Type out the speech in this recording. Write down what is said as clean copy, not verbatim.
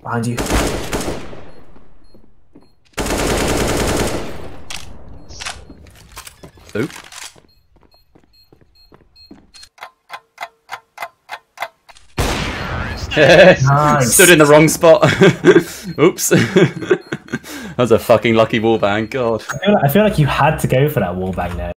Behind you. Oop. Nice. Stood in the wrong spot. Oops. That was a fucking lucky wallbang. God. I feel like you had to go for that wallbang there.